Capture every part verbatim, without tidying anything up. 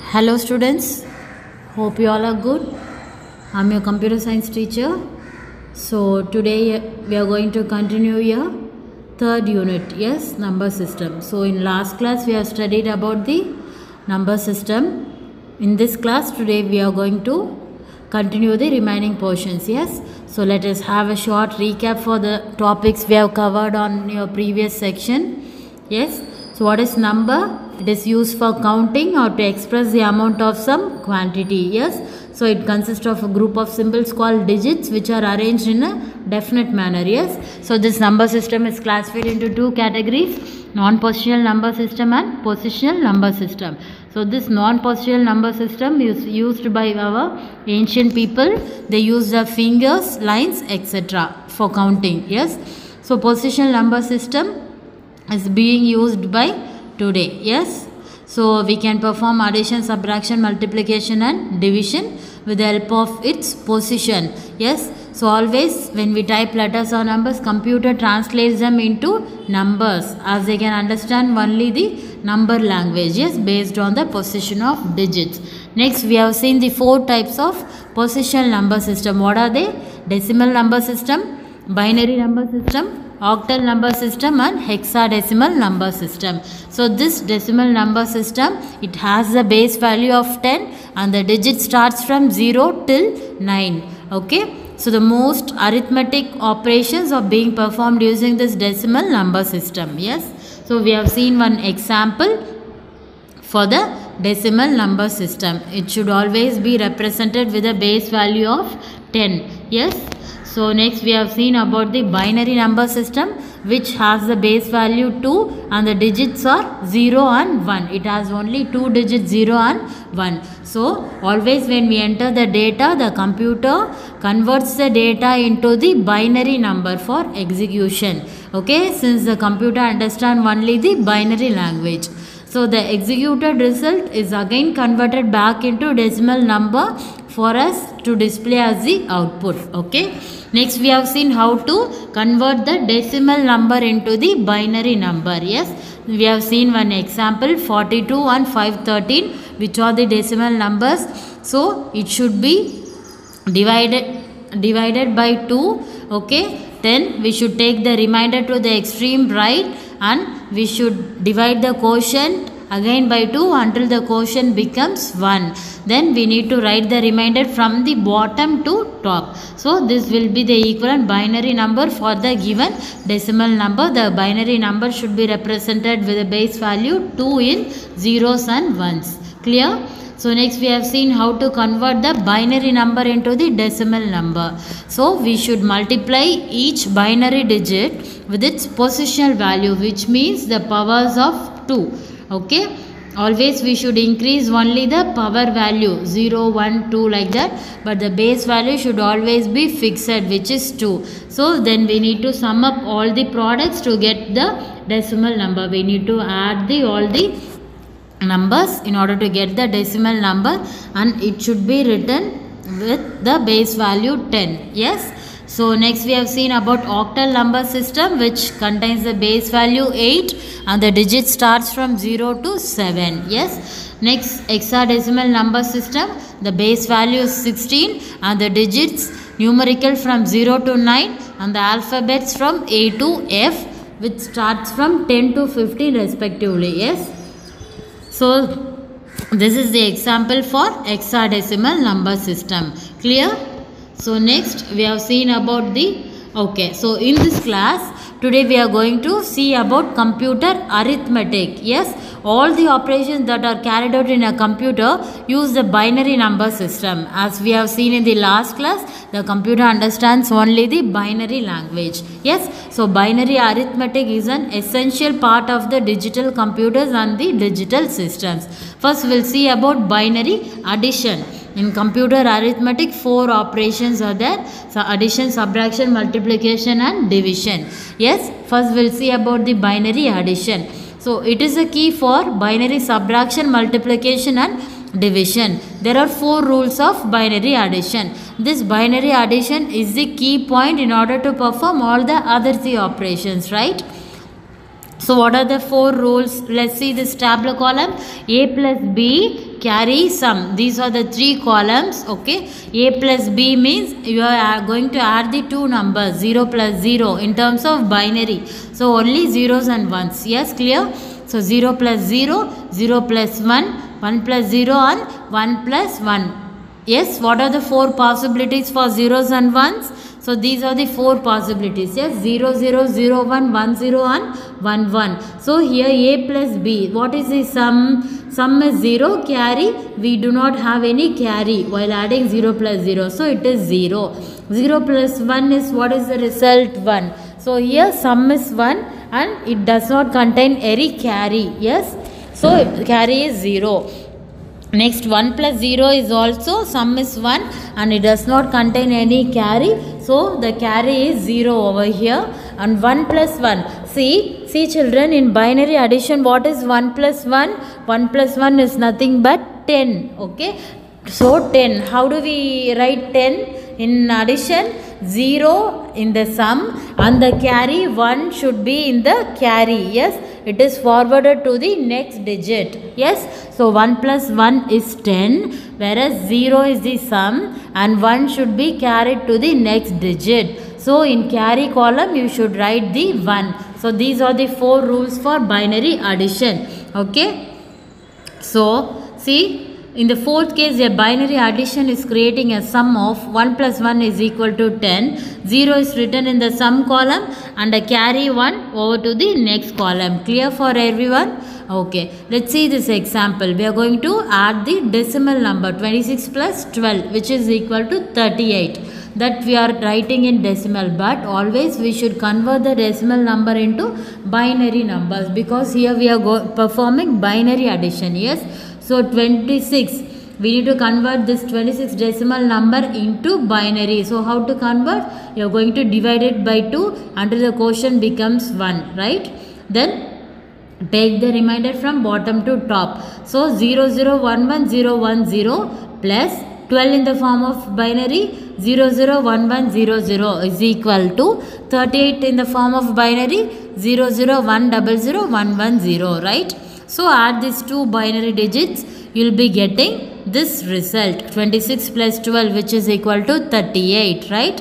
Hello students, hope you all are good. I'm your computer science teacher. So today we are going to continue your third unit, yes, number system. So in last class we have studied about the number system. In this class today we are going to continue the remaining portions, yes. So let us have a short recap for the topics we have covered on your previous section, yes. So what is number? It is used for counting or to express the amount of some quantity, yes. So it consists of a group of symbols called digits which are arranged in a definite manner, yes. So this number system is classified into two categories, non-positional number system and positional number system. So this non-positional number system is used by our ancient people. They use the fingers, lines, et cetera for counting, yes. So positional number system is being used by today, yes. So we can perform addition, subtraction, multiplication and division with the help of its position, yes. So always when we type letters or numbers, computer translates them into numbers as they can understand only the number language, yes, based on the position of digits. Next we have seen the four types of positional number system. What are they? Decimal number system, binary number system, octal number system and hexadecimal number system. So this decimal number system, it has the base value of ten and the digit starts from zero till nine, okay. So the most arithmetic operations are being performed using this decimal number system, yes. So we have seen one example for the decimal number system. It should always be represented with a base value of ten, yes. So next we have seen about the binary number system which has the base value two and the digits are zero and one. It has only two digits, zero and one. So always when we enter the data, the computer converts the data into the binary number for execution, okay, since the computer understands only the binary language. So the executed result is again converted back into decimal number for us to display as the output, okay. Next we have seen how to convert the decimal number into the binary number, yes. We have seen one example, forty-two and five thirteen, which are the decimal numbers. So it should be divided divided by two, okay. Then we should take the remainder to the extreme right and we should divide the quotient again by two until the quotient becomes one. Then we need to write the remainder from the bottom to top. So this will be the equivalent binary number for the given decimal number. The binary number should be represented with a base value two in zeros and ones. Clear? So next we have seen how to convert the binary number into the decimal number. So we should multiply each binary digit with its positional value, which means the powers of two, okay. Always we should increase only the power value zero, one, two like that, but the base value should always be fixed, which is two. So then we need to sum up all the products to get the decimal number. We need to add the all the numbers in order to get the decimal number and it should be written with the base value ten, yes. So next we have seen about octal number system which contains the base value eight and the digit starts from zero to seven, yes. Next hexadecimal number system, the base value is sixteen and the digits numerical from zero to nine and the alphabets from A to F which starts from ten to fifteen respectively, yes. So this is the example for hexadecimal number system. Clear? So next we have seen about the, okay, so in this class today we are going to see about computer arithmetic, yes. All the operations that are carried out in a computer use the binary number system. As we have seen in the last class, the computer understands only the binary language, yes. So binary arithmetic is an essential part of the digital computers and the digital systems. First we will see about binary addition. In computer arithmetic, four operations are there. So addition, subtraction, multiplication and division. Yes, first we will see about the binary addition. So it is a key for binary subtraction, multiplication and division. There are four rules of binary addition. This binary addition is the key point in order to perform all the other three operations, right? So what are the four rules? Let's see this tabular column. A plus B carry sum. These are the three columns. Okay, A plus B means you are going to add the two numbers zero plus zero in terms of binary, so only zeros and ones. Yes, clear? So zero plus zero, zero plus one, one plus zero and one plus one. Yes, what are the four possibilities for zeros and ones? So these are the four possibilities. Yes, zero, zero, zero, one, one, zero and one, one. So here A plus B. What is the sum? Sum is zero, carry. We do not have any carry while adding zero plus zero. So it is zero. zero plus one is, what is the result? one. So here sum is one and it does not contain any carry. Yes. So carry is zero. Next, one plus zero is also, sum is one and it does not contain any carry. So the carry is zero over here. And one plus one. See, see children, in binary addition, what is one plus one? one plus one is nothing but ten. Okay. So ten. How do we write ten? In addition, zero in the sum and the carry one should be in the carry. Yes, it is forwarded to the next digit. Yes, so one plus one is ten, whereas zero is the sum and one should be carried to the next digit. So in carry column you should write the one. So these are the four rules for binary addition. Okay, so see, in the fourth case, a binary addition is creating a sum of one plus one is equal to ten. zero is written in the sum column and a carry one over to the next column. Clear for everyone? Okay, let's see this example. We are going to add the decimal number twenty-six plus twelve, which is equal to thirty-eight. That we are writing in decimal, but always we should convert the decimal number into binary numbers, because here we are go performing binary addition. Yes. So twenty-six, we need to convert this twenty-six decimal number into binary. So how to convert? You are going to divide it by two until the quotient becomes one, right? Then take the remainder from bottom to top. So zero, zero, one, one, zero, one, zero plus twelve in the form of binary, zero, zero, one, one, zero, zero is equal to thirty-eight in the form of binary, zero, zero, one, zero, zero, one, one, zero, right? So add these two binary digits, you will be getting this result twenty-six plus twelve, which is equal to thirty-eight, right?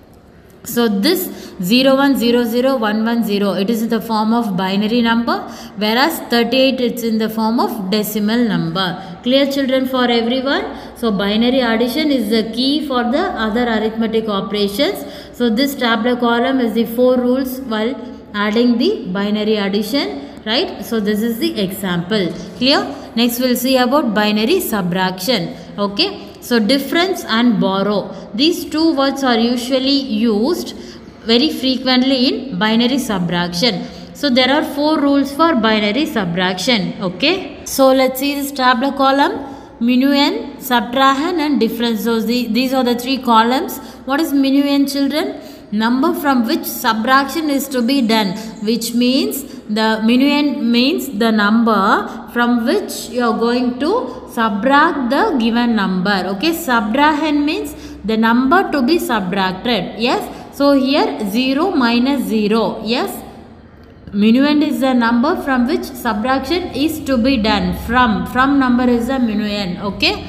So this zero, one, zero, zero, one, one, zero, it is in the form of binary number, whereas thirty-eight it's in the form of decimal number. Clear children for everyone? So binary addition is the key for the other arithmetic operations. So this tabular column is the four rules while adding the binary addition. Right, so this is the example. Clear? Next we'll see about binary subtraction. Okay, so difference and borrow, these two words are usually used very frequently in binary subtraction. So there are four rules for binary subtraction. Okay, so let's see this tabular column: minuend, subtrahend and difference. So the, these are the three columns. What is minuend, children? Number from which subtraction is to be done, which means the minuend means the number from which you are going to subtract the given number. Okay, subtrahend means the number to be subtracted. Yes, so here zero minus zero. Yes, minuend is the number from which subtraction is to be done. From from number is the minuend. Okay,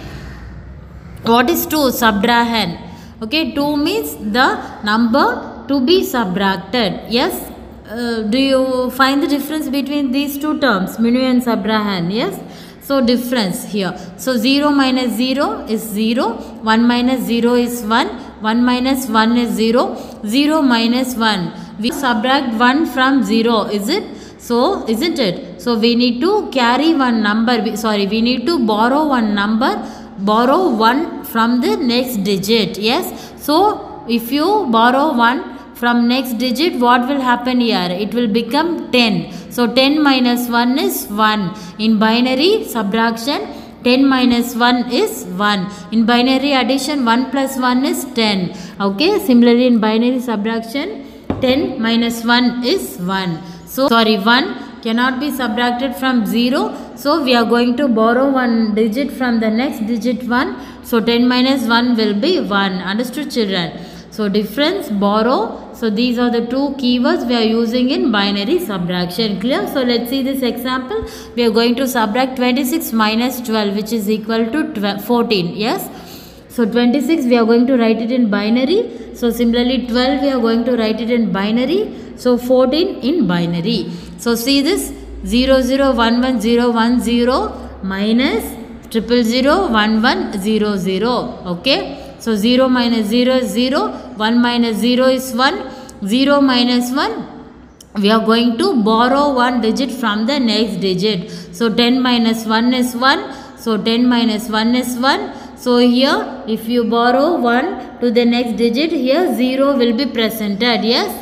what is two? Subtrahend. Okay, two means the number to be subtracted. Yes. Uh, do you find the difference between these two terms, minuend and subtrahend? Yes. So difference here. So zero minus zero is zero. one minus zero is one. one minus one is zero. zero minus one. We subtract one from zero. Is it? So isn't it? So we need to carry one number. Sorry, we need to borrow one number. Borrow one from the next digit. Yes. So if you borrow one from next digit, what will happen here? It will become ten. So ten minus one is one. In binary subtraction, ten minus one is one. In binary addition, one plus one is ten. Okay, similarly in binary subtraction, ten minus one is one. So sorry, one cannot be subtracted from zero. So we are going to borrow one digit from the next digit one. So ten minus one will be one. Understood, children? So difference, borrow. So these are the two keywords we are using in binary subtraction. Clear? So let's see this example. We are going to subtract twenty-six minus twelve, which is equal to fourteen. Yes. So twenty-six we are going to write it in binary. So similarly twelve we are going to write it in binary. So fourteen in binary. So see this, zero zero one one zero one zero minus triple zero one one zero zero. Okay. So zero minus zero is zero, one minus zero is one, zero minus one. We are going to borrow one digit from the next digit. So ten minus one is one. So ten minus one is one. So here if you borrow one to the next digit, here zero will be presented. Yes.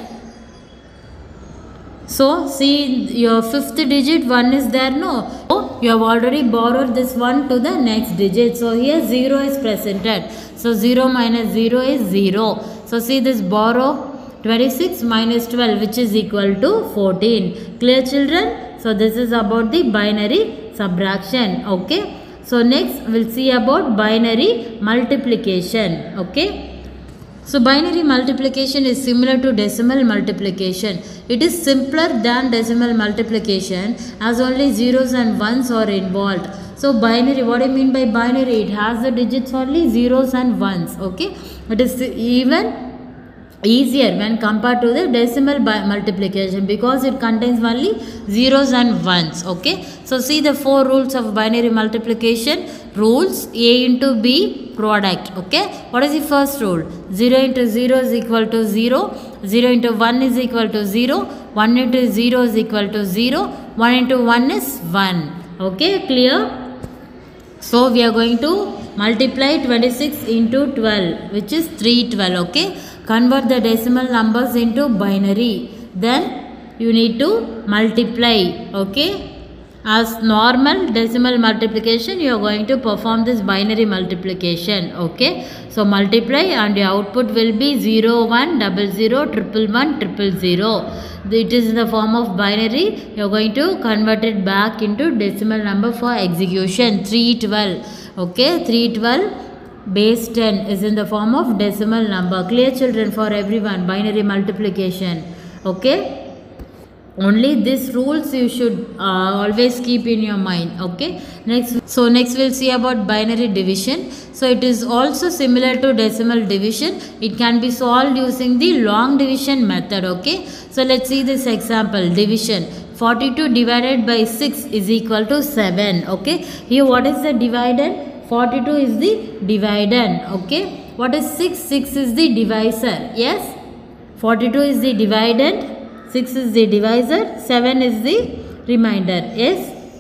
So see, your fifth digit one is there, no? So you have already borrowed this one to the next digit. So here zero is presented. So zero minus zero is zero. So see this, borrow twenty-six minus twelve, which is equal to fourteen. Clear, children? So this is about the binary subtraction. Okay. So next we'll see about binary multiplication. Okay. So binary multiplication is similar to decimal multiplication. It is simpler than decimal multiplication as only zeros and ones are involved. So binary, what I mean by binary, it has the digits only zeros and ones. Okay. It is even easier when compared to the decimal multiplication because it contains only zeros and ones. Okay. So see the four rules of binary multiplication. Rules: A into B product. Okay. What is the first rule? zero into zero is equal to zero. zero into one is equal to zero. one into zero is equal to zero. one into one is one. Okay. Clear? So we are going to multiply twenty-six into twelve, which is three hundred twelve. Okay. Convert the decimal numbers into binary. Then you need to multiply. Okay. As normal decimal multiplication, you are going to perform this binary multiplication. Okay. So multiply and your output will be zero, one, double zero, triple one, triple zero. It is in the form of binary. You are going to convert it back into decimal number for execution. three hundred twelve. Okay. three hundred twelve base ten is in the form of decimal number. Clear, children, for everyone? Binary multiplication. Okay. Only these rules you should uh, always keep in your mind. Okay. Next, so next we'll see about binary division. So it is also similar to decimal division. It can be solved using the long division method. Okay. So let's see this example. Division. forty-two divided by six is equal to seven. Okay. Here what is the dividend? forty-two is the dividend. Okay. What is six? six is the divisor. Yes. forty-two is the dividend. six is the divisor, seven is the remainder. Yes.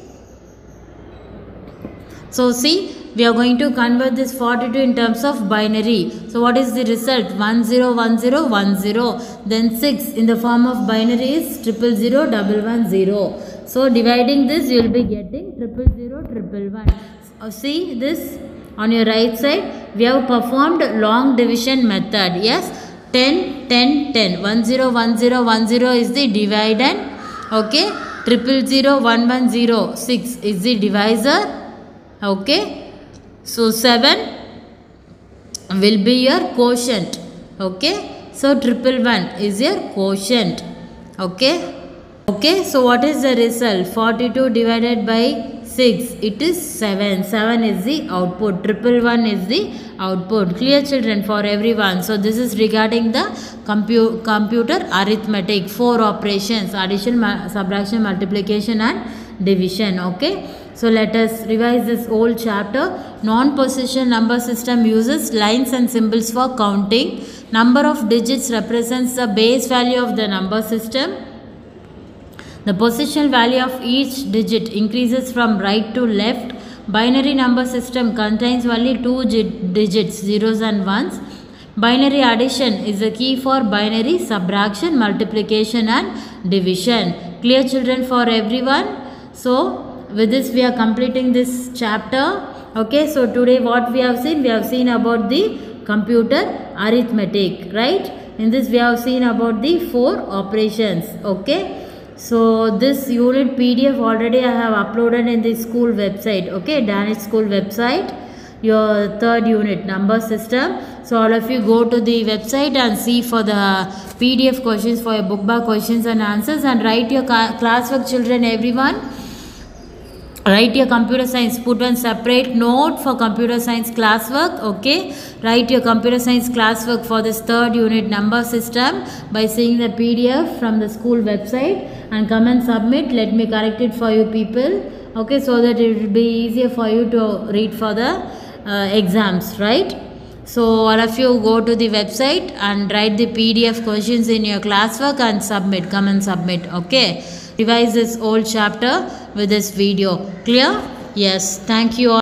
So see, we are going to convert this forty-two in terms of binary. So what is the result? one zero one zero one zero. Then six in the form of binary is triple zero double one zero. So dividing this, you will be getting triple zero triple one. So see this on your right side, we have performed long division method. Yes. ten, ten, ten. one zero one zero one zero is the dividend. Okay. Triple zero one one zero six is the divisor. Okay. So seven will be your quotient. Okay. So triple one is your quotient. Okay. Okay. So what is the result? forty-two divided by six. It is seven. seven is the output. Triple one is the output. Clear, children, for everyone? So this is regarding the compu computer arithmetic. Four operations: addition, subtraction, multiplication and division. Okay. So let us revise this whole chapter. Non-position number system uses lines and symbols for counting. Number of digits represents the base value of the number system. The positional value of each digit increases from right to left. Binary number system contains only two digits, zeros and ones. Binary addition is the key for binary subtraction, multiplication and division. Clear, children, for everyone? So with this we are completing this chapter. Okay. So today what we have seen? We have seen about the computer arithmetic, right? In this we have seen about the four operations. Okay. So this unit P D F already I have uploaded in the school website. Okay, Danish school website. Your third unit, number system. So all of you go to the website and see for the P D F questions for your book bag questions and answers, and write your classwork, children, everyone. Write your computer science, put one separate note for computer science classwork. Okay, write your computer science classwork for this third unit number system by seeing the P D F from the school website, and come and submit. Let me correct it for you people. Okay, so that it will be easier for you to read for the uh, exams, right? So all of you go to the website and write the P D F questions in your classwork and submit. Come and submit. Okay, revise this whole chapter with this video. Clear? Yes. Thank you all.